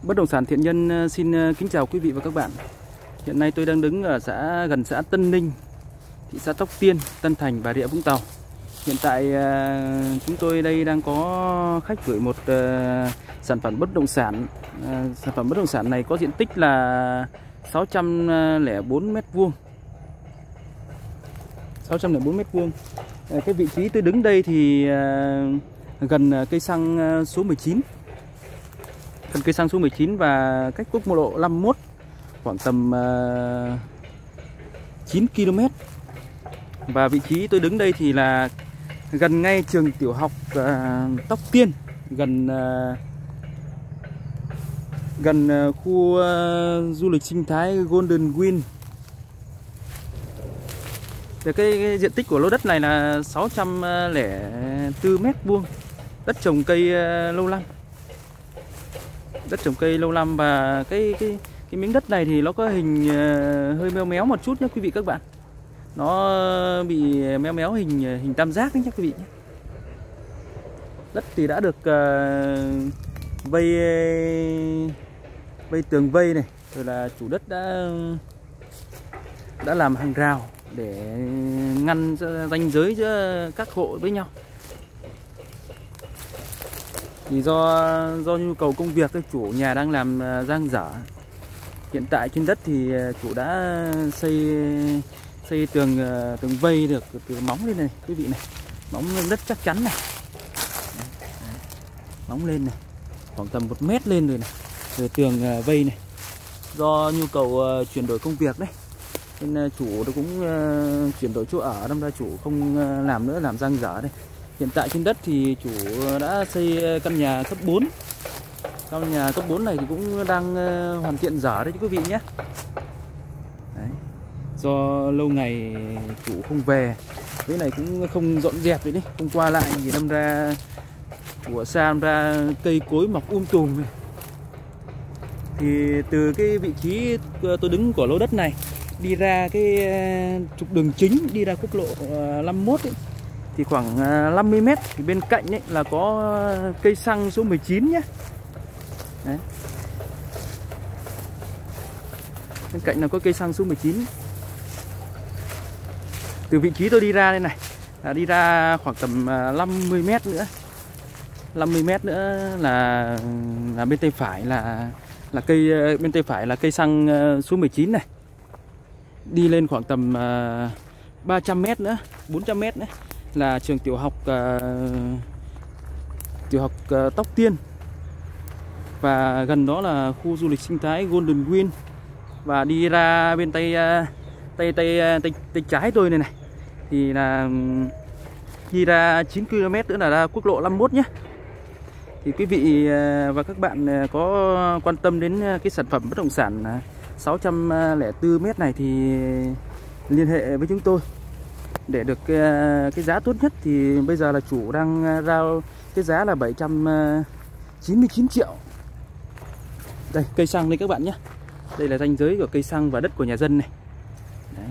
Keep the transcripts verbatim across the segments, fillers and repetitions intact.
Bất động sản Thiện Nhân xin kính chào quý vị và các bạn. Hiện nay tôi đang đứng ở xã gần xã Tân Ninh, thị xã Tóc Tiên, Tân Thành, Bà Rịa Vũng Tàu. Hiện tại chúng tôi đây đang có khách gửi một sản phẩm bất động sản. Sản phẩm bất động sản này có diện tích là sáu trăm lẻ bốn mét vuông. sáu trăm lẻ bốn mét vuông. Cái vị trí tôi đứng đây thì gần cây xăng số mười chín. Gần cây xăng số mười chín và cách quốc lộ năm mươi mốt khoảng tầm uh, chín ki lô mét. Và vị trí tôi đứng đây thì là gần ngay trường tiểu học uh, Tóc Tiên, gần uh, gần uh, khu uh, du lịch sinh thái Golden Win. Cái, cái diện tích của lô đất này là sáu trăm lẻ bốn mét vuông, đất trồng cây uh, lâu năm. Đất trồng cây lâu năm và cái cái cái miếng đất này thì nó có hình uh, hơi méo méo một chút nhé quý vị các bạn. Nó bị méo méo hình hình tam giác đấy nhé quý vị nhé. Đất thì đã được uh, vây vây tường vây này, rồi là chủ đất đã đã làm hàng rào để ngăn ranh giới giữa các hộ với nhau. Thì do do nhu cầu công việc, cái chủ nhà đang làm dang dở. Hiện tại trên đất thì chủ đã xây xây tường tường vây được từ móng lên này quý vị này, móng lên đất chắc chắn này, móng lên này khoảng tầm một mét lên rồi này, rồi tường vây này. Do nhu cầu chuyển đổi công việc đấy nên chủ nó cũng chuyển đổi chỗ ở, đâm ra chủ không làm nữa, làm dang dở đây. Hiện tại trên đất thì chủ đã xây căn nhà cấp bốn. Căn nhà cấp bốn này thì cũng đang hoàn thiện dở đấy quý vị nhé. Đấy. Do lâu ngày chủ không về, cái này cũng không dọn dẹp đấy, đấy. Không qua lại thì đâm ra chủ ở xa đâm ra cây cối mọc um tùm này. Thì từ cái vị trí tôi đứng của lô đất này đi ra cái trục đường chính, đi ra quốc lộ năm mươi mốt ấy, thì khoảng năm mươi mét. Thì bên cạnh ấy là có cây xăng số mười chín nhé. Đấy. Bên cạnh là có cây xăng số mười chín. Từ vị trí tôi đi ra đây này là đi ra khoảng tầm năm mươi mét nữa. năm mươi mét nữa là là bên tay phải là là cây bên tay phải là cây xăng số mười chín này. Đi lên khoảng tầm ba trăm mét nữa, bốn trăm mét nữa là trường tiểu học uh, tiểu học uh, Tóc Tiên, và gần đó là khu du lịch sinh thái Golden Win. Và đi ra bên tay uh, tay tay tay tay trái tôi này này thì là đi ra chín ki lô mét nữa là ra quốc lộ năm mươi mốt nhé. Thì quý vị uh, và các bạn uh, có quan tâm đến cái sản phẩm bất động sản uh, sáu trăm lẻ bốn mét này thì liên hệ với chúng tôi để được cái, cái giá tốt nhất. Thì bây giờ là chủ đang rao cái giá là bảy trăm chín mươi chín triệu. Đây cây xăng đây các bạn nhé. Đây là ranh giới của cây xăng và đất của nhà dân này. Đấy.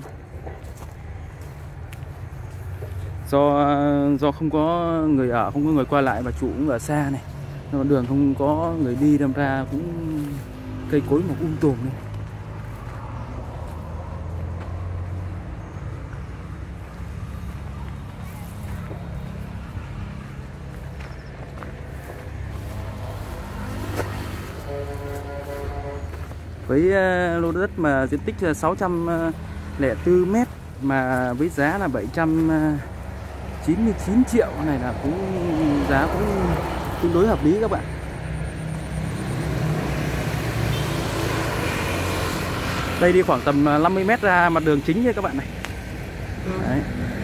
Do do không có người ở, không có người qua lại và chủ cũng ở xa này, đường không có người đi đâm ra cũng cây cối mọc um tùm này. Với lô đất mà diện tích sáu trăm lẻ bốn mét mà với giá là bảy trăm chín mươi chín triệu này là cũng giá cũng tương đối hợp lý các bạn. Đây đi khoảng tầm năm mươi mét ra mặt đường chính nha các bạn này. Đấy.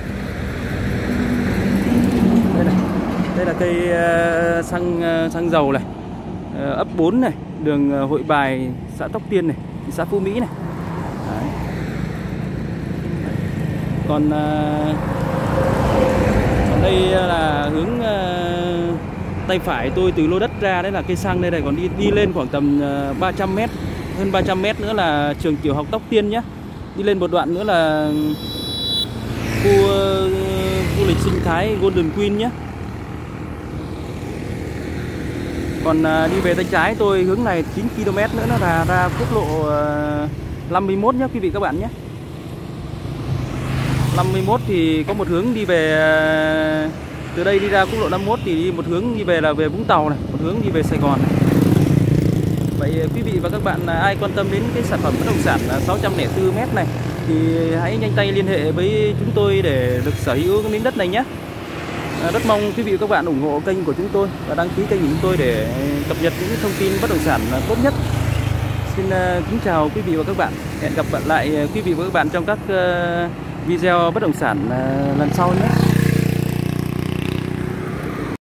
Đây này. Đây là cây xăng xăng dầu này, ấp bốn này, đường Hội Bài, xã Tóc Tiên này, thị xã Phú Mỹ này. Đấy. Còn, uh, còn đây là hướng uh, tay phải tôi từ lô đất ra, đấy là cây xăng đây này. Còn đi đi lên khoảng tầm uh, ba trăm mét, hơn ba trăm mét nữa là trường tiểu học Tóc Tiên nhé. Đi lên một đoạn nữa là khu uh, du lịch sinh thái Golden Win nhé. Còn à, đi về tay trái tôi hướng này chín ki lô mét nữa nó là ra quốc lộ à, năm mươi mốt nhé quý vị các bạn nhé. năm mươi mốt thì có một hướng đi về à, từ đây đi ra quốc lộ năm mươi mốt thì đi một hướng đi về là về Vũng Tàu này, một hướng đi về Sài Gòn này. Vậy quý vị và các bạn ai quan tâm đến cái sản phẩm bất động sản sáu trăm lẻ bốn mét này thì hãy nhanh tay liên hệ với chúng tôi để được sở hữu cái miếng đất này nhé. À, rất mong quý vị và các bạn ủng hộ kênh của chúng tôi và đăng ký kênh của chúng tôi để cập nhật những thông tin bất động sản tốt nhất. Xin uh, kính chào quý vị và các bạn. Hẹn gặp lại quý vị và các bạn trong các uh, video bất động sản uh, lần sau nhé.